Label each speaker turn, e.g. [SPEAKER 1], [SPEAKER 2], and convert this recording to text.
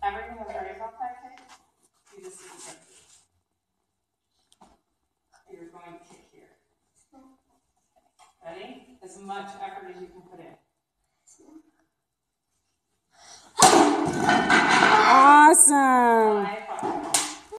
[SPEAKER 1] Everything was ready about that kick. You just didn't kick. You're going to kick here. Ready? As much effort as you can put in.
[SPEAKER 2] Awesome.
[SPEAKER 1] High five.